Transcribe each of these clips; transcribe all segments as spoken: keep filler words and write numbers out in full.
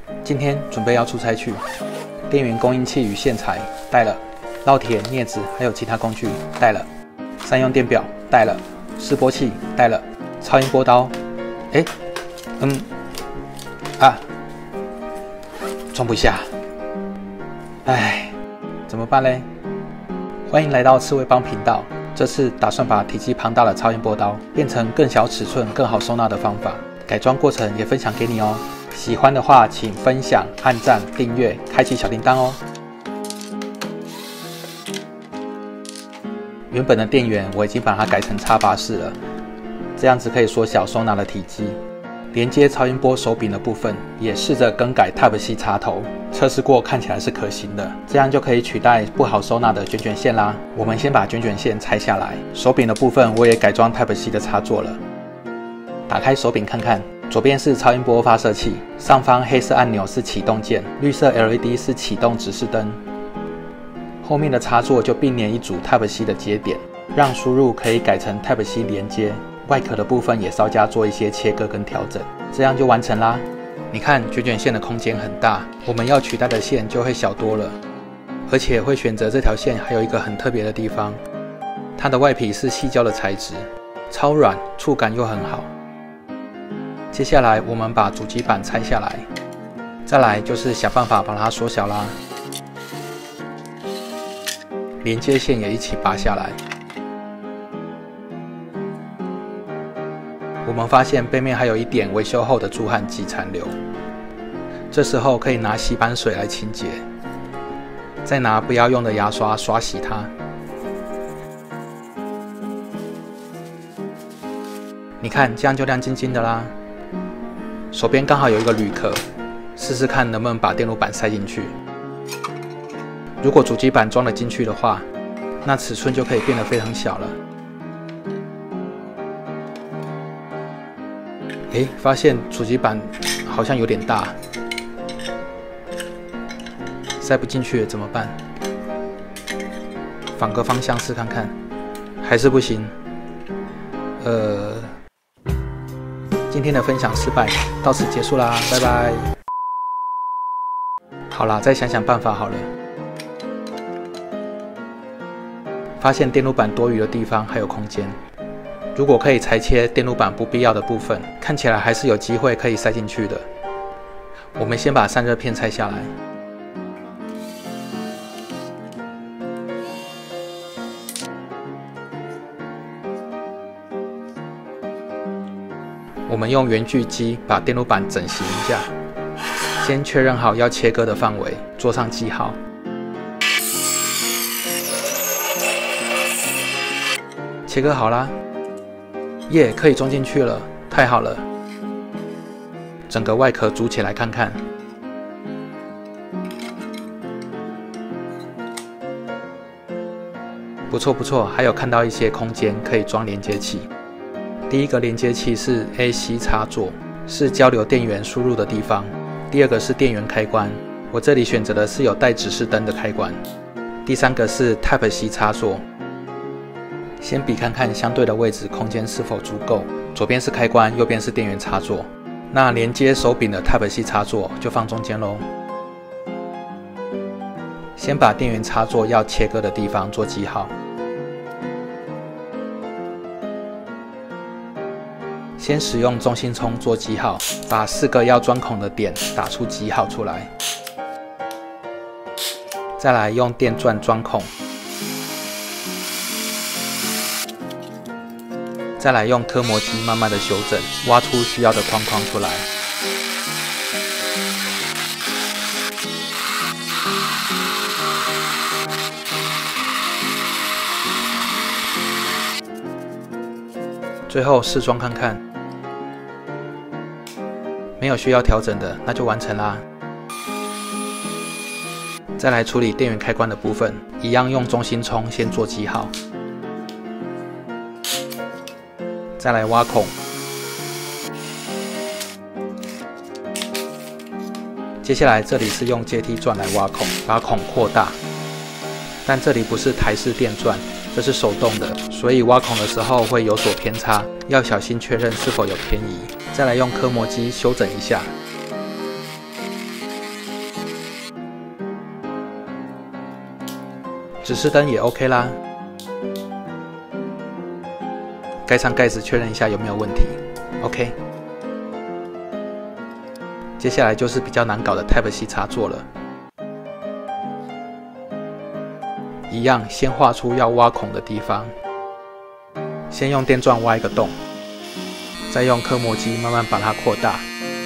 今天准备要出差去，电源供应器与线材带了，烙铁、镊子还有其他工具带了，三用电表带了，示波器带了，超音波刀，哎，嗯，啊，装不下，哎，怎么办嘞？欢迎来到刺猬帮频道。这次打算把体积庞大的超音波刀变成更小尺寸、更好收纳的方法，改装过程也分享给你哦。喜欢的话，请分享、按赞、订阅、开启小铃铛哦。原本的电源我已经把它改成插拔式了，这样子可以缩小收纳的体积。连接超音波手柄的部分也试着更改 Type C 插头，测试过看起来是可行的，这样就可以取代不好收纳的卷卷线啦。我们先把卷卷线拆下来，手柄的部分我也改装 Type C 的插座了。打开手柄看看，左边是超音波发射器，上方黑色按钮是启动键，绿色 L E D 是启动指示灯。后面的插座就并联一组 Type C 的接点，让输入可以改成 Type C 连接。外壳的部分也稍加做一些切割跟调整，这样就完成啦。你看卷卷线的空间很大，我们要取代的线就会小多了。而且会选择这条线还有一个很特别的地方，它的外皮是矽胶的材质，超软，触感又很好。接下来我们把主机板拆下来，再来就是想办法把它缩小啦。连接线也一起拔下来。我们发现背面还有一点维修后的助焊剂残留，这时候可以拿洗板水来清洁，再拿不要用的牙刷刷洗它。你看，这样就亮晶晶的啦。手边刚好有一个铝壳，试试看能不能把电路板塞进去。如果主机板装了进去的话，那尺寸就可以变得非常小了。诶，发现主机板好像有点大，塞不进去怎么办？反个方向试看看，还是不行。呃，今天的分享失败，到此结束啦，拜拜。好啦，再想想办法好了。发现电路板多余的地方还有空间。如果可以裁切电路板不必要的部分，看起来还是有机会可以塞进去的。我们先把散热片拆下来，我们用圆锯机把电路板整形一下，先确认好要切割的范围，做上记号。切割好啦。耶， yeah, 可以装进去了，太好了！整个外壳组起来看看，不错不错，还有看到一些空间可以装连接器。第一个连接器是 A C 插座，是交流电源输入的地方。第二个是电源开关，我这里选择的是有带指示灯的开关。第三个是 Type C 插座。先比看看相对的位置空间是否足够，左边是开关，右边是电源插座。那连接手柄的 Type C 插座就放中间咯。先把电源插座要切割的地方做记号。先使用中心冲做记号，把四个要钻孔的点打出记号出来。再来用电钻钻孔。再来用刻模机慢慢的修正，挖出需要的框框出来。最后试装看看，没有需要调整的，那就完成啦。再来处理电源开关的部分，一样用中心冲先做记号。再来挖孔，接下来这里是用阶梯钻来挖孔，把孔扩大。但这里不是台式电钻，这是手动的，所以挖孔的时候会有所偏差，要小心确认是否有偏移。再来用刻模机修整一下。 指示灯也 OK 啦。盖上盖子确认一下有没有问题 ，OK。接下来就是比较难搞的 Type C 插座了。一样，先画出要挖孔的地方，先用电钻挖一个洞，再用刻墨机慢慢把它扩大。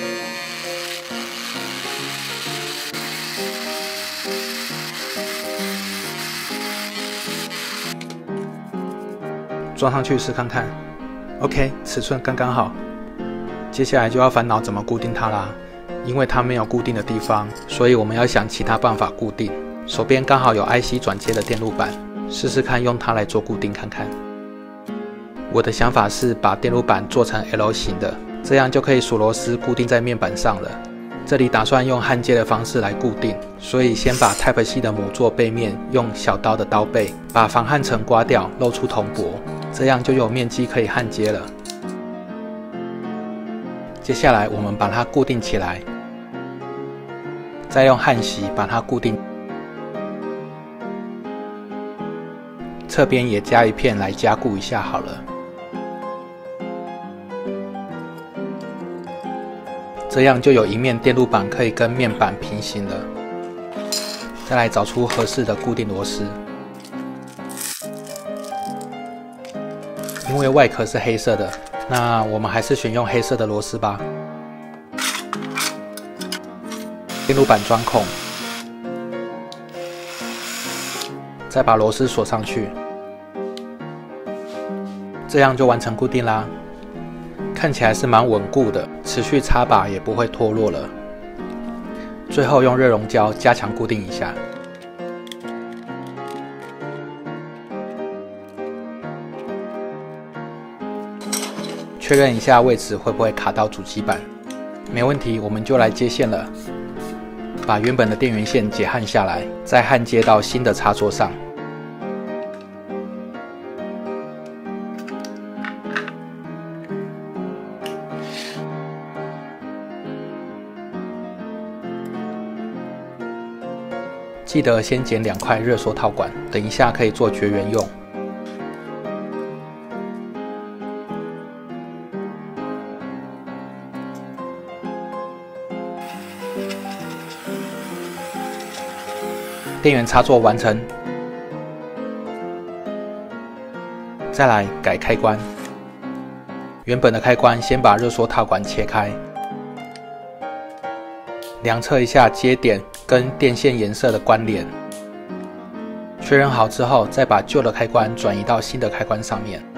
装上去试看看 ，OK， 尺寸刚刚好。接下来就要烦恼怎么固定它啦。因为它没有固定的地方，所以我们要想其他办法固定。手边刚好有 I C 转接的电路板，试试看用它来做固定看看。我的想法是把电路板做成 L 型的，这样就可以锁螺丝固定在面板上了。这里打算用焊接的方式来固定，所以先把 Type C 的母座背面用小刀的刀背把防焊层刮掉，露出铜箔，这样就有面积可以焊接了。接下来我们把它固定起来，再用焊锡把它固定，侧边也加一片来加固一下好了。这样就有一面电路板可以跟面板平行了。再来找出合适的固定螺丝，因为外壳是黑色的，那我们还是选用黑色的螺丝吧。电路板钻孔，再把螺丝锁上去，这样就完成固定啦。看起来是蛮稳固的，持续插拔也不会脱落了。最后用热熔胶加强固定一下。确认一下位置会不会卡到主机板，没问题，我们就来接线了。把原本的电源线解焊下来，再焊接到新的插座上。记得先剪两块热缩套管，等一下可以做绝缘用。电源插座完成，再来改开关。原本的开关先把热缩套管切开，量测一下接点跟电线颜色的关联。确认好之后，再把旧的开关转移到新的开关上面。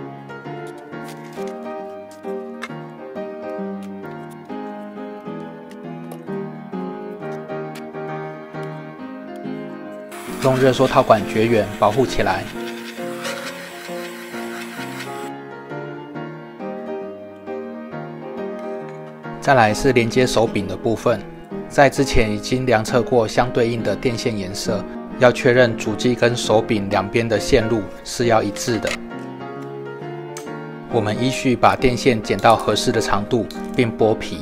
用热缩套管绝缘保护起来。再来是连接手柄的部分，在之前已经量测过相对应的电线颜色，要确认主机跟手柄两边的线路是要一致的。我们依序把电线剪到合适的长度，并剥皮，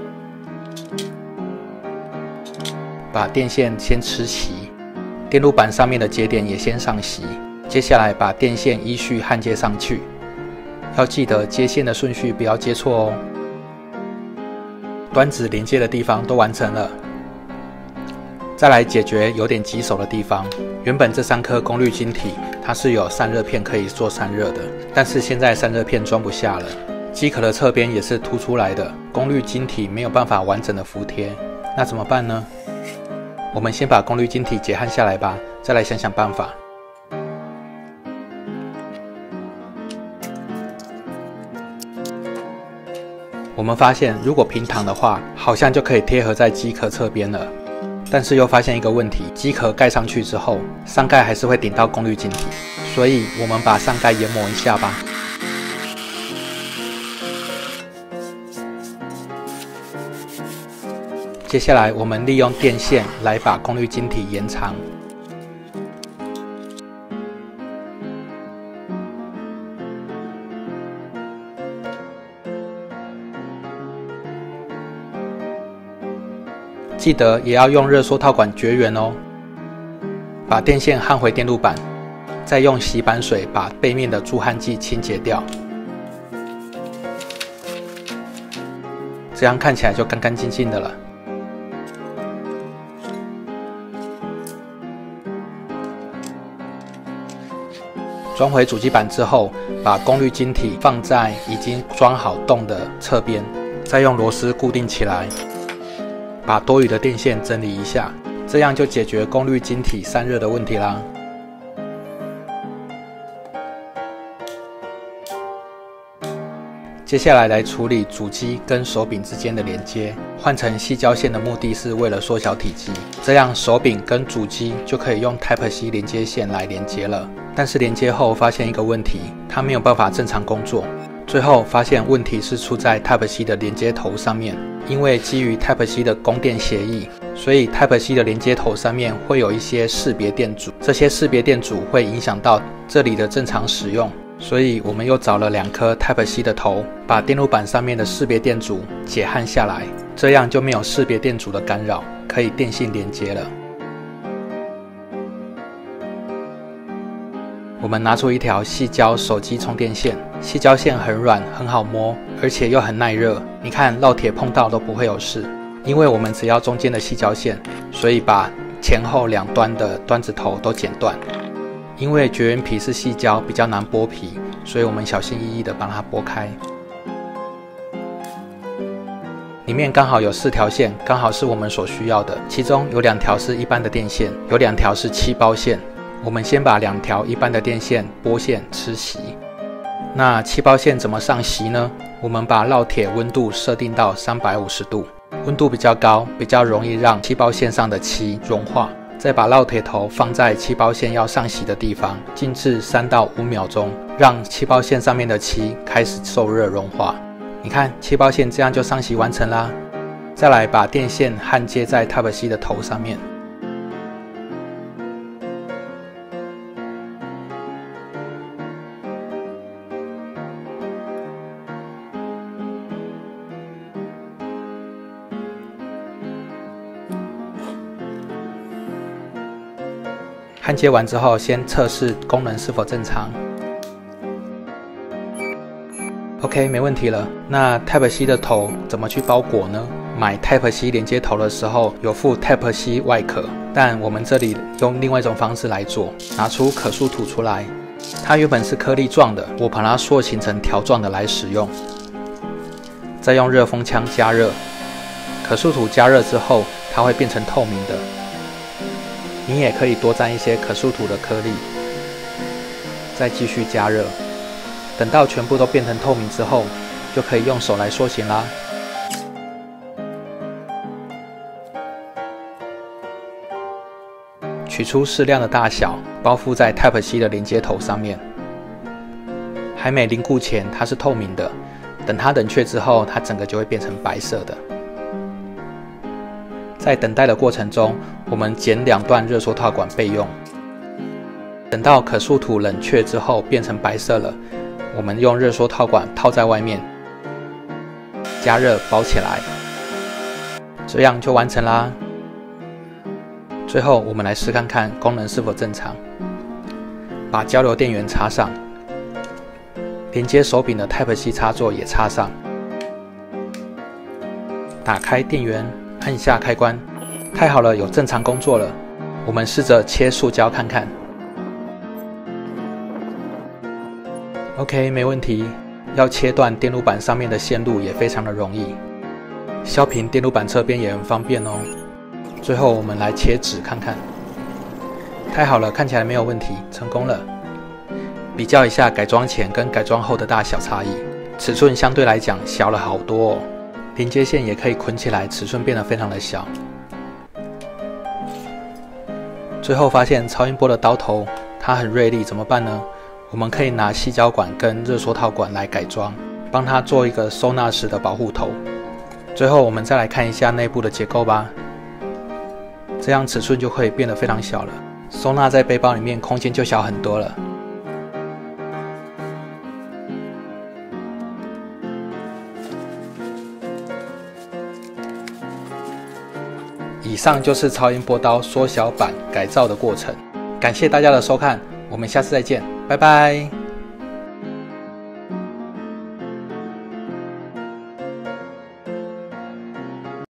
把电线先吃齐。电路板上面的节点也先上锡，接下来把电线依序焊接上去，要记得接线的顺序不要接错哦。端子连接的地方都完成了，再来解决有点棘手的地方。原本这三颗功率晶体它是有散热片可以做散热的，但是现在散热片装不下了，机壳的侧边也是凸出来的，功率晶体没有办法完整的服贴，那怎么办呢？我们先把功率晶体解焊下来吧，再来想想办法。我们发现，如果平躺的话，好像就可以贴合在机壳侧边了。但是又发现一个问题，机壳盖上去之后，上盖还是会顶到功率晶体，所以我们把上盖研磨一下吧。接下来，我们利用电线来把功率晶体延长。记得也要用热缩套管绝缘哦。 把电线焊回电路板，再用洗板水把背面的助焊剂清洁掉，这样看起来就干干净净的了。装回主机板之后，把功率晶体放在已经装好洞的侧边，再用螺丝固定起来，把多余的电线整理一下，这样就解决功率晶体散热的问题啦。接下来来处理主机跟手柄之间的连接，换成矽胶线的目的是为了缩小体积，这样手柄跟主机就可以用 Type C 连接线来连接了。但是连接后发现一个问题，它没有办法正常工作。最后发现问题是出在 Type C 的连接头上面，因为基于 Type C 的供电协议，所以 Type C 的连接头上面会有一些识别电阻，这些识别电阻会影响到这里的正常使用。所以我们又找了两颗 Type C 的头，把电路板上面的识别电阻解焊下来，这样就没有识别电阻的干扰，可以电信连接了。我们拿出一条矽胶手机充电线，矽胶线很软，很好摸，而且又很耐热。你看烙铁碰到都不会有事，因为我们只要中间的矽胶线，所以把前后两端的端子头都剪断。因为绝缘皮是矽胶，比较难剥皮，所以我们小心翼翼地把它剥开。里面刚好有四条线，刚好是我们所需要的。其中有两条是一般的电线，有两条是气包线。我们先把两条一般的电线剥线吃锡。那气包线怎么上锡呢？我们把烙铁温度设定到三百五十度，温度比较高，比较容易让气包线上的漆融化。再把烙铁头放在气包线要上锡的地方，静置三到五秒钟，让气包线上面的漆开始受热融化。你看，气包线这样就上锡完成啦。再来把电线焊接在 Type C 的头上面。焊接完之后，先测试功能是否正常。OK， 没问题了。那 Type C 的头怎么去包裹呢？买 Type C 连接头的时候有附 Type C 外壳，但我们这里用另外一种方式来做，拿出可塑土出来。它原本是颗粒状的，我把它塑形成条状的来使用。再用热风枪加热，可塑土加热之后，它会变成透明的。你也可以多沾一些可塑土的颗粒，再继续加热，等到全部都变成透明之后，就可以用手来塑形啦。取出适量的大小，包覆在 Type C 的连接头上面。还没凝固前，它是透明的，等它冷却之后，它整个就会变成白色的。在等待的过程中，我们剪两段热缩套管备用。等到可塑土冷却之后变成白色了，我们用热缩套管套在外面，加热包起来，这样就完成啦。最后我们来试看看功能是否正常。把交流电源插上，连接手柄的 Type C 插座也插上，打开电源，按下开关。太好了，有正常工作了。我们试着切塑胶看看。OK， 没问题。要切断电路板上面的线路也非常的容易，削平电路板侧边也很方便哦。最后我们来切纸看看。太好了，看起来没有问题，成功了。比较一下改装前跟改装后的大小差异，尺寸相对来讲小了好多哦。连接线也可以捆起来，尺寸变得非常的小。最后发现超音波的刀头它很锐利，怎么办呢？我们可以拿矽胶管跟热缩套管来改装，帮它做一个收纳时的保护头。最后我们再来看一下内部的结构吧，这样尺寸就会变得非常小了，收纳在背包里面空间就小很多了。以上就是超音波刀缩小版改造的过程。 感谢大家的收看，我们下次再见，拜拜。